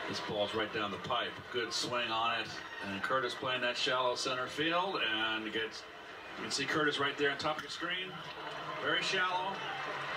This ball's right down the pipe. Good swing on it. And Curtis playing that shallow center field. And you can see Curtis right there on top of the screen. Very shallow.